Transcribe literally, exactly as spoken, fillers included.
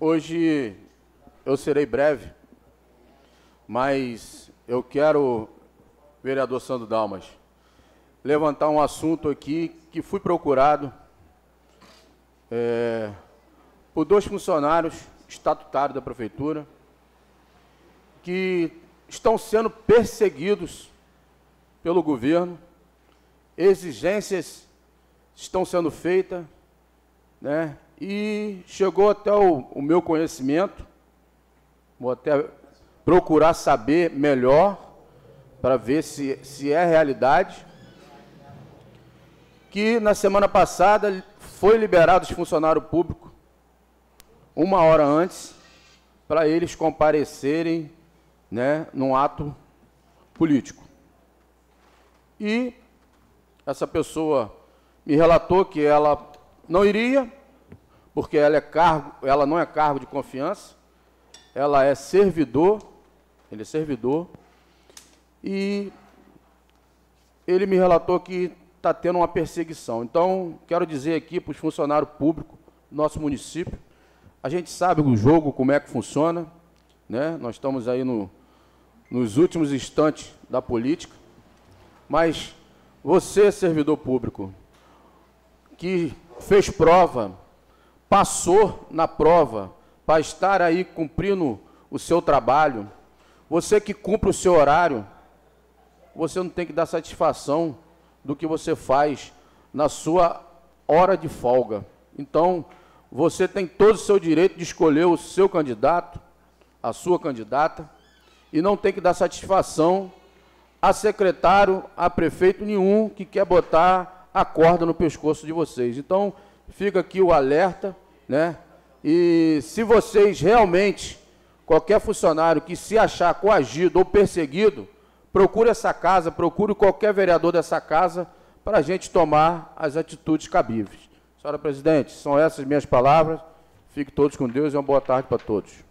Hoje eu serei breve, mas eu quero, vereador Sandro Dalmas, levantar um assunto aqui que fui procurado é, por dois funcionários estatutários da Prefeitura que estão sendo perseguidos pelo governo, exigências estão sendo feitas, né? E chegou até o, o meu conhecimento, vou até procurar saber melhor para ver se, se é realidade, que na semana passada foi liberado os funcionários públicos uma hora antes para eles comparecerem, né, num ato político. E essa pessoa me relatou que ela não iria, porque ela, é cargo, ela não é cargo de confiança, ela é servidor, ele é servidor, e ele me relatou que está tendo uma perseguição. Então, quero dizer aqui para os funcionários públicos do nosso município, a gente sabe o jogo, como é que funciona, né? Nós estamos aí no, nos últimos instantes da política, mas você, servidor público, que fez prova, passou na prova para estar aí cumprindo o seu trabalho, você que cumpre o seu horário, você não tem que dar satisfação do que você faz na sua hora de folga. Então, você tem todo o seu direito de escolher o seu candidato, a sua candidata, e não tem que dar satisfação a secretário, a prefeito nenhum que quer botar a corda no pescoço de vocês. Então, fica aqui o alerta, né? E se vocês realmente, qualquer funcionário que se achar coagido ou perseguido, procure essa casa, procure qualquer vereador dessa casa para a gente tomar as atitudes cabíveis. Senhora presidente, são essas minhas palavras. Fiquem todos com Deus e uma boa tarde para todos.